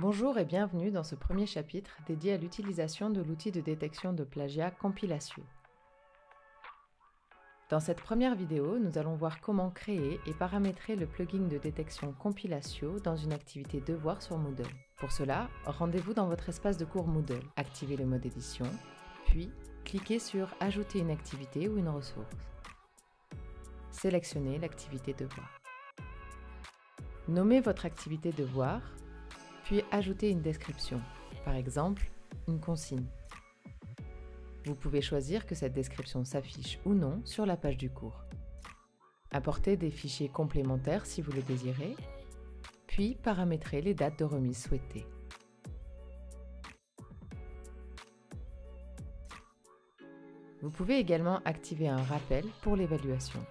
Bonjour et bienvenue dans ce premier chapitre dédié à l'utilisation de l'outil de détection de plagiat Compilatio. Dans cette première vidéo, nous allons voir comment créer et paramétrer le plugin de détection Compilatio dans une activité devoir sur Moodle. Pour cela, rendez-vous dans votre espace de cours Moodle, activez le mode édition, puis cliquez sur « Ajouter une activité ou une ressource ». Sélectionnez l'activité devoir. Nommez votre activité devoir, puis ajoutez une description, par exemple une consigne. Vous pouvez choisir que cette description s'affiche ou non sur la page du cours. Apportez des fichiers complémentaires si vous le désirez, puis paramétrez les dates de remise souhaitées. Vous pouvez également activer un rappel pour l'évaluation.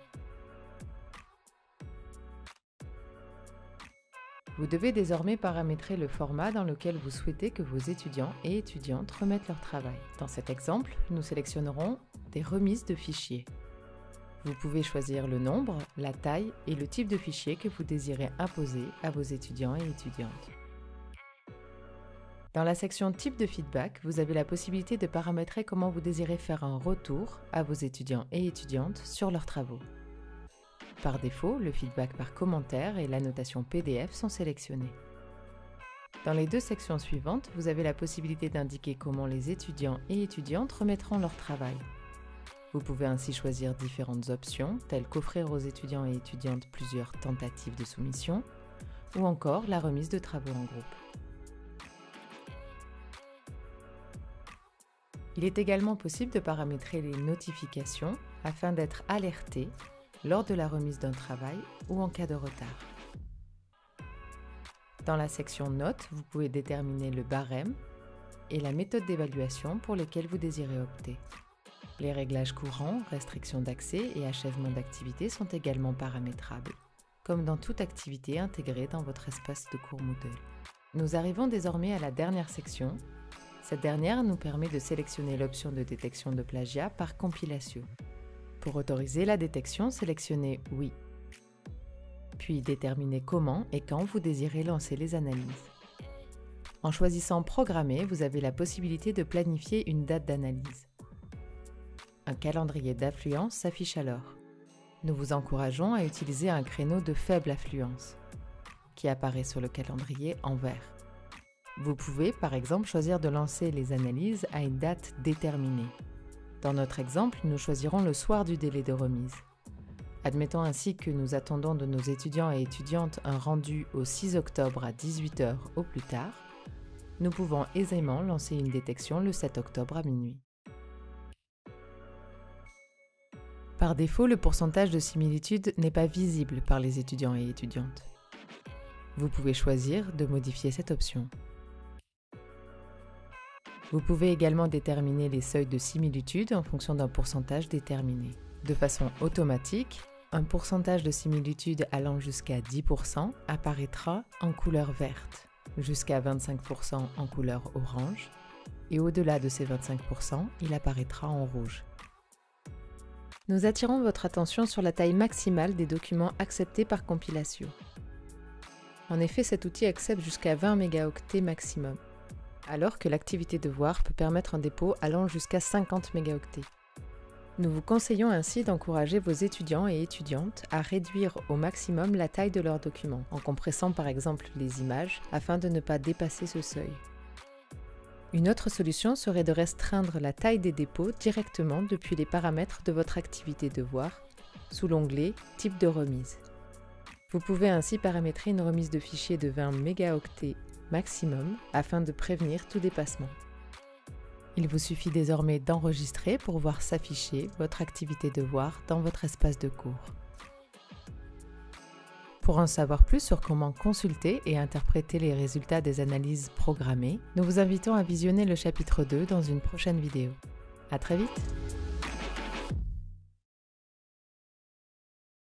Vous devez désormais paramétrer le format dans lequel vous souhaitez que vos étudiants et étudiantes remettent leur travail. Dans cet exemple, nous sélectionnerons des remises de fichiers. Vous pouvez choisir le nombre, la taille et le type de fichier que vous désirez imposer à vos étudiants et étudiantes. Dans la section Type de feedback, vous avez la possibilité de paramétrer comment vous désirez faire un retour à vos étudiants et étudiantes sur leurs travaux. Par défaut, le feedback par commentaire et l'annotation PDF sont sélectionnés. Dans les deux sections suivantes, vous avez la possibilité d'indiquer comment les étudiants et étudiantes remettront leur travail. Vous pouvez ainsi choisir différentes options, telles qu'offrir aux étudiants et étudiantes plusieurs tentatives de soumission, ou encore la remise de travaux en groupe. Il est également possible de paramétrer les notifications afin d'être alerté lors de la remise d'un travail ou en cas de retard. Dans la section Notes, vous pouvez déterminer le barème et la méthode d'évaluation pour lesquelles vous désirez opter. Les réglages courants, restrictions d'accès et achèvement d'activité sont également paramétrables, comme dans toute activité intégrée dans votre espace de cours Moodle. Nous arrivons désormais à la dernière section. Cette dernière nous permet de sélectionner l'option de détection de plagiat par Compilatio. Pour autoriser la détection, sélectionnez « Oui ». Puis déterminez comment et quand vous désirez lancer les analyses. En choisissant « Programmer », vous avez la possibilité de planifier une date d'analyse. Un calendrier d'affluence s'affiche alors. Nous vous encourageons à utiliser un créneau de faible affluence, qui apparaît sur le calendrier en vert. Vous pouvez, par exemple, choisir de lancer les analyses à une date déterminée. Dans notre exemple, nous choisirons le soir du délai de remise. Admettons ainsi que nous attendons de nos étudiants et étudiantes un rendu au 6 octobre à 18 h au plus tard. Nous pouvons aisément lancer une détection le 7 octobre à minuit. Par défaut, le pourcentage de similitude n'est pas visible par les étudiants et étudiantes. Vous pouvez choisir de modifier cette option. Vous pouvez également déterminer les seuils de similitude en fonction d'un pourcentage déterminé. De façon automatique, un pourcentage de similitude allant jusqu'à 10% apparaîtra en couleur verte, jusqu'à 25% en couleur orange, et au-delà de ces 25%, il apparaîtra en rouge. Nous attirons votre attention sur la taille maximale des documents acceptés par Compilatio. En effet, cet outil accepte jusqu'à 20 mégaoctets maximum, alors que l'activité devoir peut permettre un dépôt allant jusqu'à 50 mégaoctets. Nous vous conseillons ainsi d'encourager vos étudiants et étudiantes à réduire au maximum la taille de leurs documents, en compressant par exemple les images, afin de ne pas dépasser ce seuil. Une autre solution serait de restreindre la taille des dépôts directement depuis les paramètres de votre activité devoir, sous l'onglet « Type de remise ». Vous pouvez ainsi paramétrer une remise de fichiers de 20 mégaoctets maximum afin de prévenir tout dépassement. Il vous suffit désormais d'enregistrer pour voir s'afficher votre activité devoir dans votre espace de cours. Pour en savoir plus sur comment consulter et interpréter les résultats des analyses programmées, nous vous invitons à visionner le chapitre 2 dans une prochaine vidéo. À très vite!